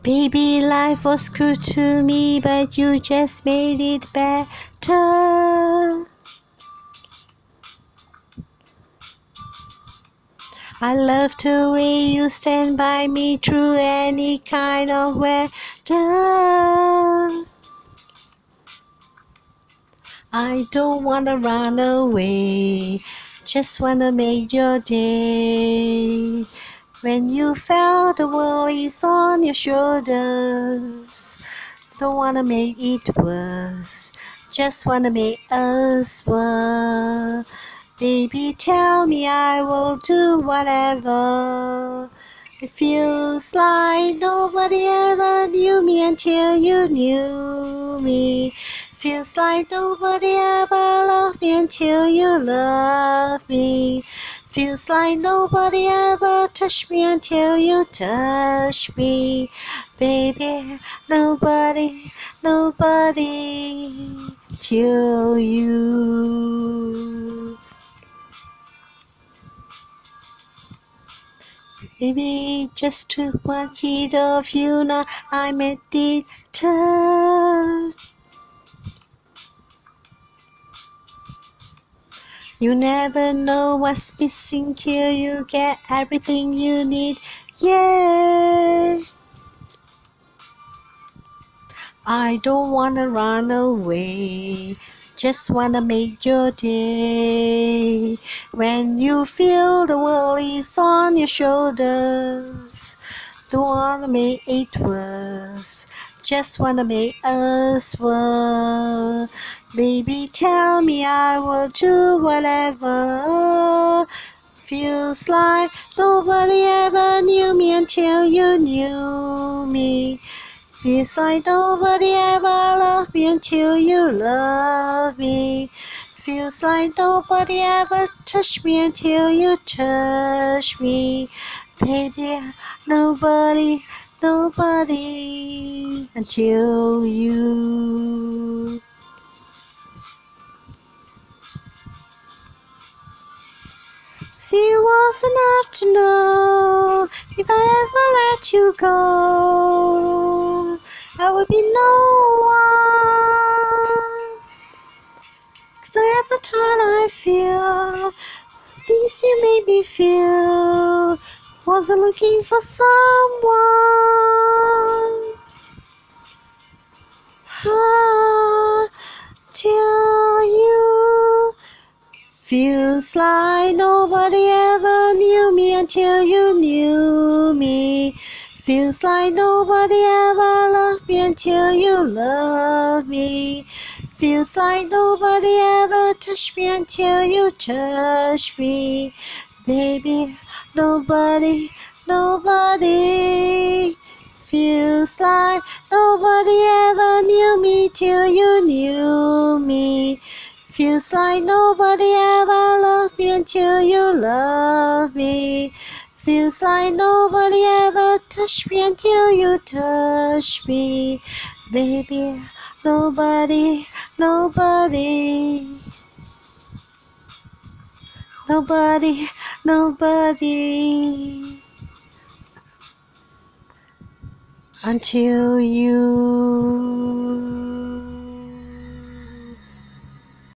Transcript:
Baby, life was good to me, but you just made it better. I love the way you stand by me through any kind of weather. I don't wanna run away, just wanna make your day. When you felt the world is on your shoulders, don't wanna make it worse, just wanna make us work. Baby, tell me I will do whatever. It feels like nobody ever knew me until you knew me. Feels like nobody ever loved me until you loved me. Feels like nobody ever touched me until you touched me. Baby, nobody till you. Baby, just took one hit of you, now I'm addicted. You never know what's missing till you get everything you need. Yeah. I don't wanna run away, just wanna make your day. When you feel the world is on your shoulders, don't wanna make it worse, just wanna make us work. Baby, tell me I will do whatever. Feels like nobody ever knew me until you knew me. Feels like nobody ever loved me until you loved me. Feels like nobody ever touched me until you touched me. Baby, nobody until you. See, it was enough to know if I ever let you go, I would be no one. 'Cause I ever thought I feel things you made me feel. Wasn't looking for someone. Till you. Feels like nobody ever knew me until you knew me. Feels like nobody ever loved me until you loved me. Feels like nobody ever touched me until you touched me. Baby, nobody. Feels like nobody ever knew me till you knew me. Feels like nobody ever loved me until you loved me. Feels like nobody ever touched me until you touched me. Baby, nobody until you.